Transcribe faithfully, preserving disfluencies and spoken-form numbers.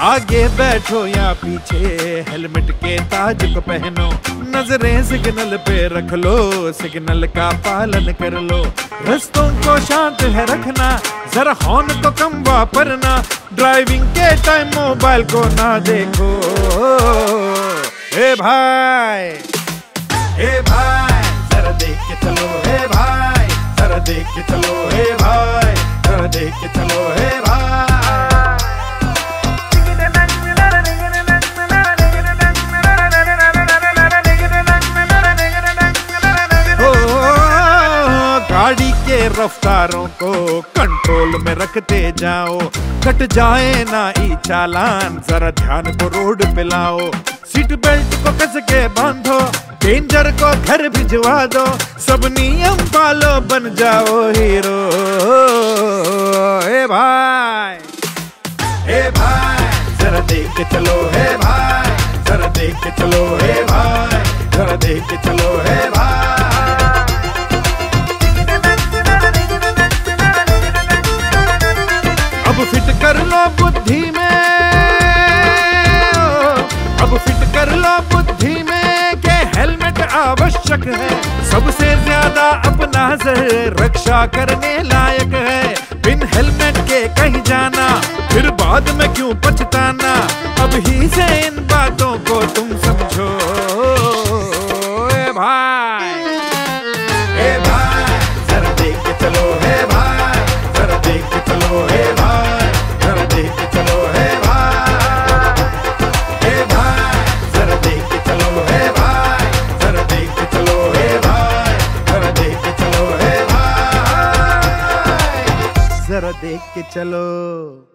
आगे बैठो या पीछे हेलमेट के ताज को पहनो, नजरें सिग्नल पे रख लो, सिग्नल का पालन कर लो। रस्तों को शांत है रखना, जरा हॉर्न को कम वापरना, ड्राइविंग के टाइम मोबाइल को ना देखो। ए भाई ए भाई जरा देख के चलो, हे भाई जरा देख के चलो, हे भाई जरा देख के चलो, हे भाई। गाड़ी के रफ्तारों को कंट्रोल में रखते जाओ, कट जाए ना ई चालान, जरा ध्यान को रोड पे लाओ। सीट बेल्ट को कस के बांधो, डेंजर को घर भिजवा दो, सब नियम पालो, बन जाओ हीरो। ए भाई ए भाई जरा देख के चलो, हे भाई जरा देख के चलो, हे भाई जरा देख के चलो, हे भाई। अब फिट कर लो बुद्धि में, अब फिट कर लो बुद्धि में के हेलमेट आवश्यक है, सबसे ज्यादा अपना सर रक्षा करने लायक है। बिन हेलमेट के कहीं जाना, फिर बाद में क्यों पछताना, अब ही से इन बातों को तुम समझो। ए भाई ए भाई जरा देख के चलो, हे भाई जरा देख के चलो, हे भाई जरा देख के चलो, हे भाई हे भाई जरा देख के चलो, हे भाई जरा देख के चलो, हे भाई जरा देख के चलो, हे भाई जरा देख के चलो।